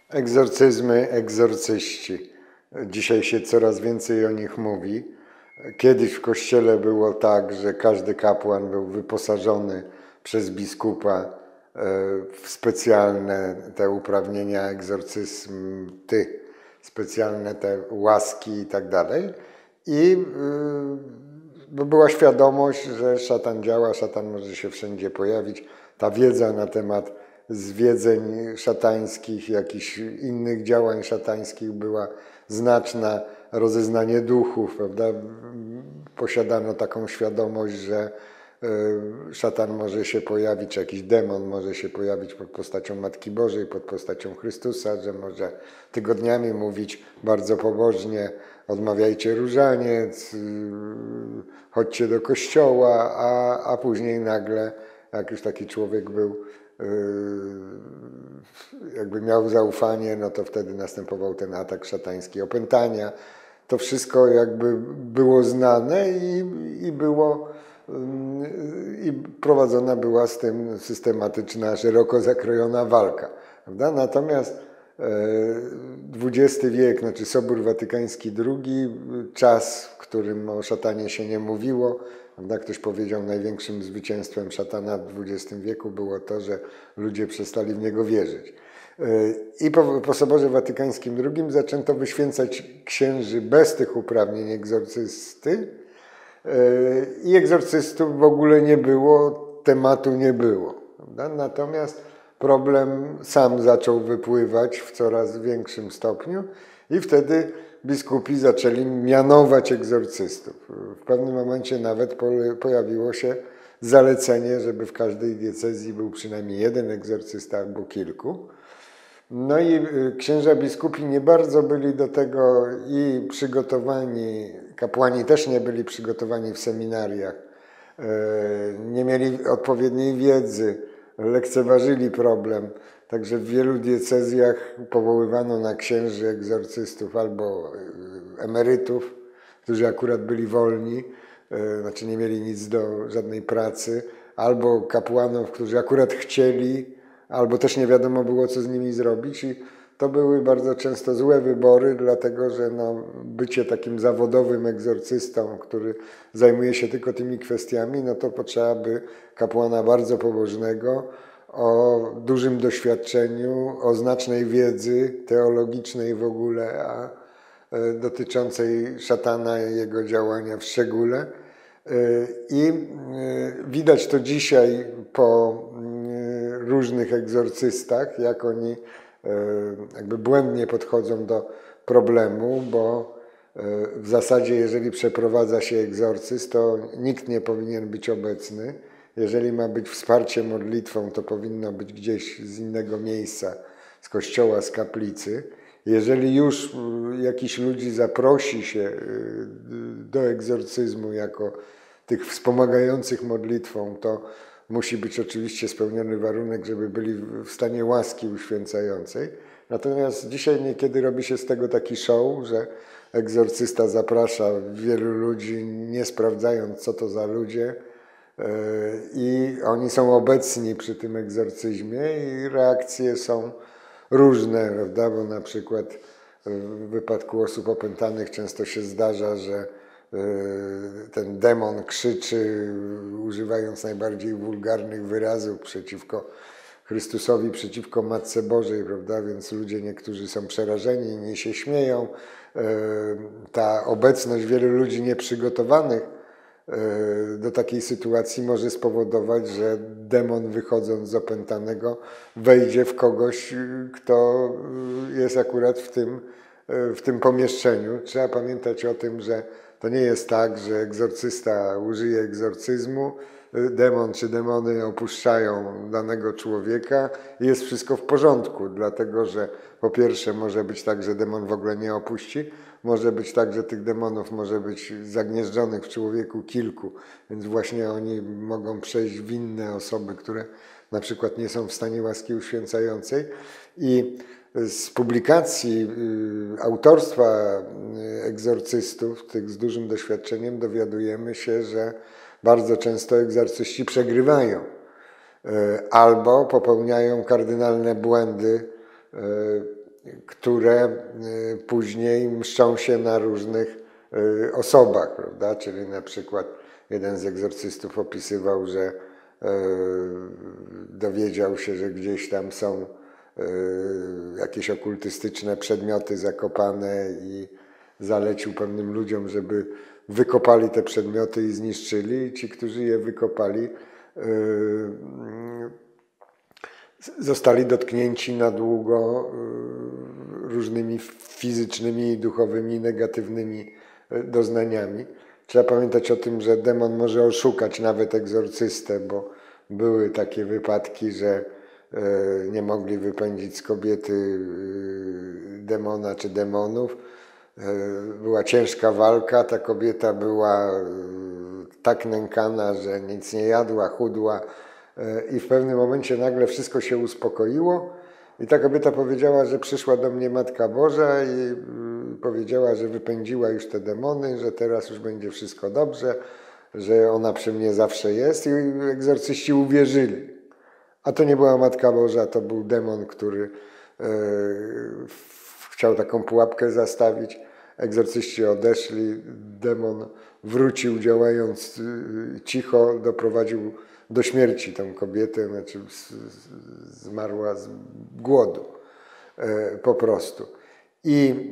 Egzorcyzmy, egzorcyści. Dzisiaj się coraz więcej o nich mówi. Kiedyś w kościele było tak, że każdy kapłan był wyposażony przez biskupa w specjalne te uprawnienia egzorcyzmy, specjalne te łaski i tak dalej. I była świadomość, że szatan działa, szatan może się wszędzie pojawić. Ta wiedza na temat zwiedzeń szatańskich, jakichś innych działań szatańskich była znaczna, rozeznanie duchów, prawda? Posiadano taką świadomość, że szatan może się pojawić, czy jakiś demon może się pojawić pod postacią Matki Bożej, pod postacią Chrystusa, że może tygodniami mówić bardzo pobożnie: odmawiajcie różaniec, chodźcie do kościoła, a później nagle, jak już taki człowiek był, jakby miał zaufanie, no to wtedy następował ten atak szatański opętania. To wszystko jakby było znane i prowadzona była z tym systematyczna, szeroko zakrojona walka, prawda? Natomiast XX wiek, znaczy Sobór Watykański II, czas, w którym o szatanie się nie mówiło, prawda? Ktoś powiedział, największym zwycięstwem szatana w XX wieku było to, że ludzie przestali w niego wierzyć. I po Soborze Watykańskim II zaczęto wyświęcać księży bez tych uprawnień egzorcysty i egzorcystów w ogóle nie było, tematu nie było, prawda? Natomiast problem sam zaczął wypływać w coraz większym stopniu i wtedy biskupi zaczęli mianować egzorcystów. W pewnym momencie nawet pojawiło się zalecenie, żeby w każdej diecezji był przynajmniej jeden egzorcysta albo kilku. No i księża biskupi nie bardzo byli do tego i przygotowani, kapłani też nie byli przygotowani w seminariach, nie mieli odpowiedniej wiedzy, lekceważyli problem. Także w wielu diecezjach powoływano na księży egzorcystów albo emerytów, którzy akurat byli wolni, znaczy nie mieli nic do żadnej pracy, albo kapłanów, którzy akurat chcieli, albo też nie wiadomo było, co z nimi zrobić. I to były bardzo często złe wybory, dlatego że bycie takim zawodowym egzorcystą, który zajmuje się tylko tymi kwestiami, no to potrzeba by kapłana bardzo pobożnego, o dużym doświadczeniu, o znacznej wiedzy teologicznej w ogóle, a dotyczącej szatana i jego działania w szczególe. I widać to dzisiaj po różnych egzorcystach, jak oni jakby błędnie podchodzą do problemu, bo w zasadzie jeżeli przeprowadza się egzorcyzm, to nikt nie powinien być obecny. Jeżeli ma być wsparcie modlitwą, to powinno być gdzieś z innego miejsca, z kościoła, z kaplicy. Jeżeli już jakiś ludzi zaprosi się do egzorcyzmu jako tych wspomagających modlitwą, to musi być oczywiście spełniony warunek, żeby byli w stanie łaski uświęcającej. Natomiast dzisiaj niekiedy robi się z tego taki show, że egzorcysta zaprasza wielu ludzi, nie sprawdzając, co to za ludzie, i oni są obecni przy tym egzorcyzmie i reakcje są różne, prawda? Bo na przykład w wypadku osób opętanych często się zdarza, że ten demon krzyczy, używając najbardziej wulgarnych wyrazów przeciwko Chrystusowi, przeciwko Matce Bożej, prawda? Więc ludzie niektórzy są przerażeni, inni się śmieją. Ta obecność wielu ludzi nieprzygotowanych do takiej sytuacji może spowodować, że demon, wychodząc z opętanego, wejdzie w kogoś, kto jest akurat w tym pomieszczeniu. Trzeba pamiętać o tym, że to nie jest tak, że egzorcysta użyje egzorcyzmu, demon czy demony opuszczają danego człowieka i jest wszystko w porządku, dlatego że po pierwsze może być tak, że demon w ogóle nie opuści, może być tak, że tych demonów może być zagnieżdżonych w człowieku kilku, więc właśnie oni mogą przejść w inne osoby, które na przykład nie są w stanie łaski uświęcającej. I z publikacji autorstwa egzorcystów, tych z dużym doświadczeniem, dowiadujemy się, że bardzo często egzorcyści przegrywają albo popełniają kardynalne błędy które później mszczą się na różnych osobach, prawda? Czyli na przykład jeden z egzorcystów opisywał, że dowiedział się, że gdzieś tam są jakieś okultystyczne przedmioty zakopane i zalecił pewnym ludziom, żeby wykopali te przedmioty i zniszczyli. I ci, którzy je wykopali, zostali dotknięci na długo różnymi fizycznymi i duchowymi negatywnymi doznaniami. Trzeba pamiętać o tym, że demon może oszukać nawet egzorcystę, bo były takie wypadki, że nie mogli wypędzić z kobiety demona czy demonów. Była ciężka walka, ta kobieta była tak nękana, że nic nie jadła, chudła i w pewnym momencie nagle wszystko się uspokoiło i ta kobieta powiedziała, że przyszła do mnie Matka Boża i powiedziała, że wypędziła już te demony, że teraz już będzie wszystko dobrze, że ona przy mnie zawsze jest i egzorcyści uwierzyli. A to nie była Matka Boża, to był demon, który chciał taką pułapkę zastawić. Egzorcyści odeszli, demon wrócił działając cicho, doprowadził do śmierci tę kobietę, znaczy zmarła z głodu po prostu. I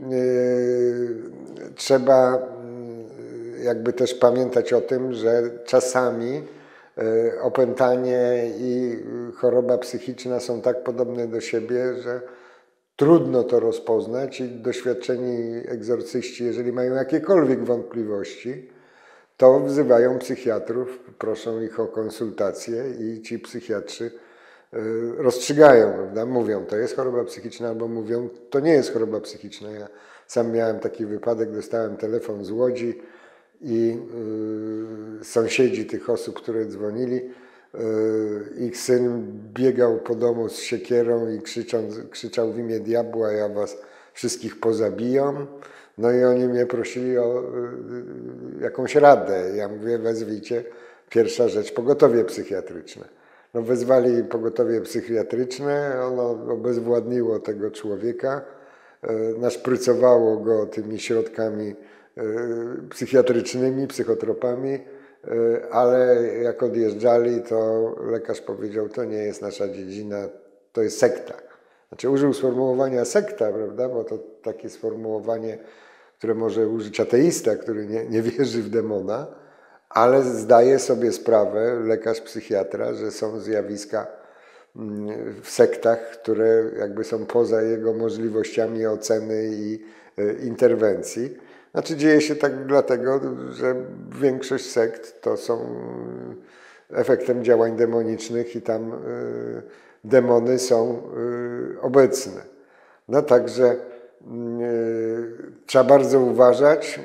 trzeba jakby też pamiętać o tym, że czasami opętanie i choroba psychiczna są tak podobne do siebie, że trudno to rozpoznać i doświadczeni egzorcyści, jeżeli mają jakiekolwiek wątpliwości, to wzywają psychiatrów, proszą ich o konsultacje i ci psychiatrzy rozstrzygają, prawda? Mówią, to jest choroba psychiczna, albo mówią, to nie jest choroba psychiczna. Ja sam miałem taki wypadek, dostałem telefon z Łodzi i sąsiedzi tych osób, które dzwonili, ich syn biegał po domu z siekierą i krzyczał w imię diabła, ja was wszystkich pozabijam. No i oni mnie prosili o jakąś radę. Ja mówię, wezwijcie, pierwsza rzecz, pogotowie psychiatryczne. No wezwali pogotowie psychiatryczne, ono obezwładniło tego człowieka, naszprycowało go tymi środkami psychiatrycznymi, psychotropami, ale jak odjeżdżali, to lekarz powiedział, to nie jest nasza dziedzina, to jest sekta. Znaczy użył sformułowania sekta, prawda, bo to takie sformułowanie, które może użyć ateista, który nie wierzy w demona, ale zdaje sobie sprawę, lekarz psychiatra, że są zjawiska w sektach, które jakby są poza jego możliwościami oceny i interwencji. Znaczy dzieje się tak dlatego, że większość sekt to są efektem działań demonicznych i tam demony są obecne. No także trzeba bardzo uważać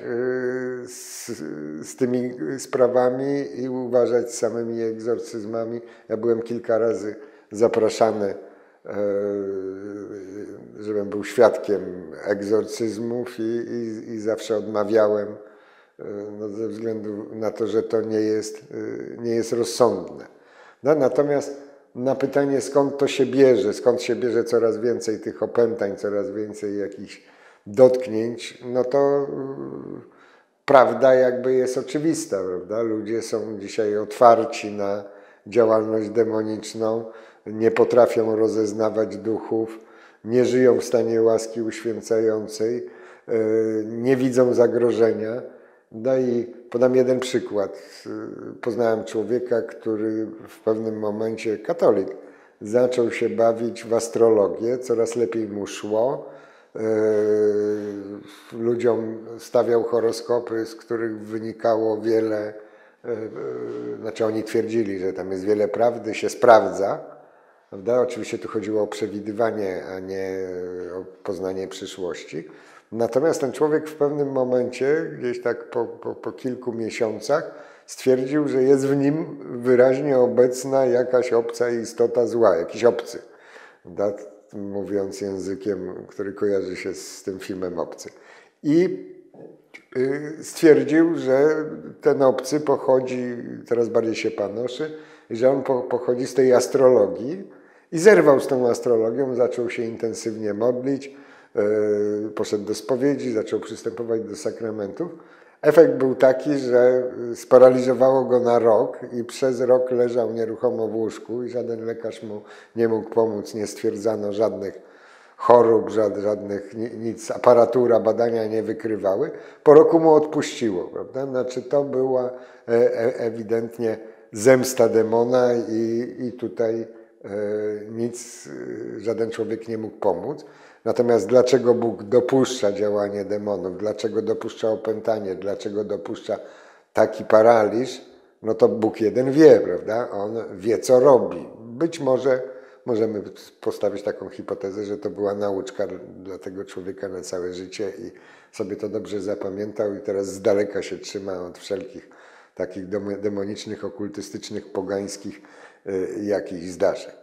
z tymi sprawami i uważać z samymi egzorcyzmami. Ja byłem kilka razy zapraszany, żebym był świadkiem egzorcyzmów i zawsze odmawiałem no, ze względu na to, że to nie jest rozsądne. No, natomiast na pytanie, skąd to się bierze, skąd się bierze coraz więcej tych opętań, coraz więcej jakichś dotknięć, no to prawda jakby jest oczywista, prawda? Ludzie są dzisiaj otwarci na działalność demoniczną, nie potrafią rozeznawać duchów, nie żyją w stanie łaski uświęcającej, nie widzą zagrożenia. No i podam jeden przykład. Poznałem człowieka, który w pewnym momencie, katolik, zaczął się bawić w astrologię, coraz lepiej mu szło. Ludziom stawiał horoskopy, z których wynikało wiele, znaczy oni twierdzili, że tam jest wiele prawdy, się sprawdza. Prawda? Oczywiście tu chodziło o przewidywanie, a nie o poznanie przyszłości. Natomiast ten człowiek w pewnym momencie, gdzieś tak po kilku miesiącach, stwierdził, że jest w nim wyraźnie obecna jakaś obca istota zła, jakiś obcy. Prawda? Mówiąc językiem, który kojarzy się z tym filmem Obcy. I stwierdził, że ten obcy pochodzi, teraz bardziej się panoszy, że on pochodzi z tej astrologii i zerwał z tą astrologią, zaczął się intensywnie modlić, poszedł do spowiedzi, zaczął przystępować do sakramentów. Efekt był taki, że sparaliżowało go na rok i przez rok leżał nieruchomo w łóżku i żaden lekarz mu nie mógł pomóc, nie stwierdzano żadnych chorób, żadnych nic, aparatura, badania nie wykrywały. Po roku mu odpuściło, prawda? Znaczy to była ewidentnie zemsta demona i tutaj nic, żaden człowiek nie mógł pomóc. Natomiast dlaczego Bóg dopuszcza działanie demonów, dlaczego dopuszcza opętanie, dlaczego dopuszcza taki paraliż, no to Bóg jeden wie, prawda? On wie, co robi. Być może możemy postawić taką hipotezę, że to była nauczka dla tego człowieka na całe życie i sobie to dobrze zapamiętał i teraz z daleka się trzyma od wszelkich takich demonicznych, okultystycznych, pogańskich jakichś zdarzeń.